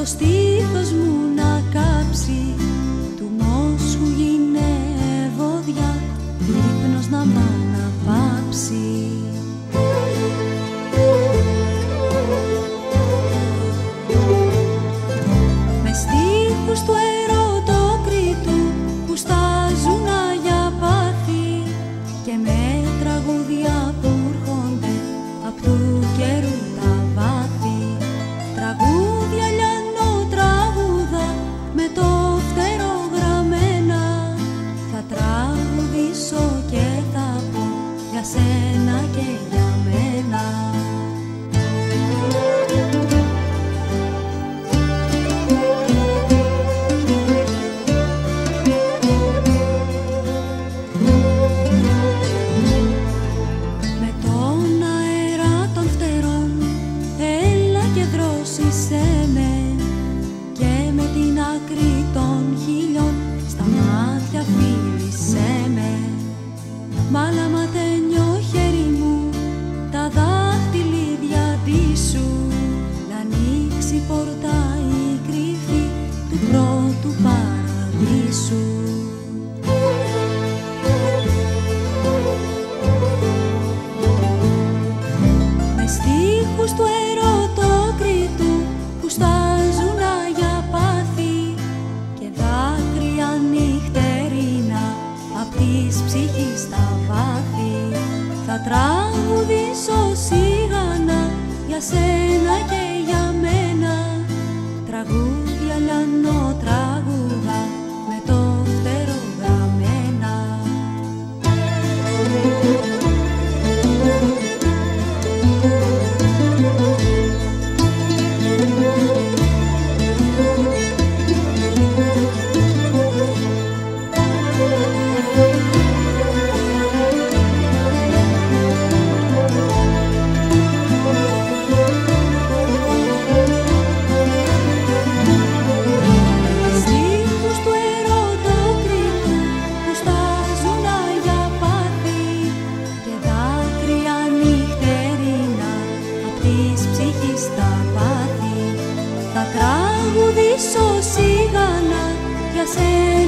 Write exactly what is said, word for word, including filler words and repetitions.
στήθος μου να κάψει, του μόσχου γίνε βόδια, ύπνος να μ' αναπάψει. Με στίχους του ερωτόκριτου που στάζουν για πάθη και με τραγούδια που έρχονται απ' του καιρού τα βάθη, τραγούδια λιανό τραγούδα με το φτερό γραμμένα, θα τραγουδήσω και θα πω για σένα και για μένα. Και με την άκρη των χίλιων στα μάτια φίλησέ με. Μάλαμα τένιο χέρι μου, τα δάχτυλίδια ντύσου, να ανοίξει πόρτα η κρυφή του πρώτου παραδείσου. Με στίχους του ερωτόκριτου που στάζουν για πάθη και δάκρυα νυχτερίνα απ' της ψυχής τα βάθη, θα τραγουδήσω σιγανά για σένα και για μένα, τραγούδια λιανό τραγούδα με το φτερό γραμμένα. Θα τραγουδήσω σιγανά για σένα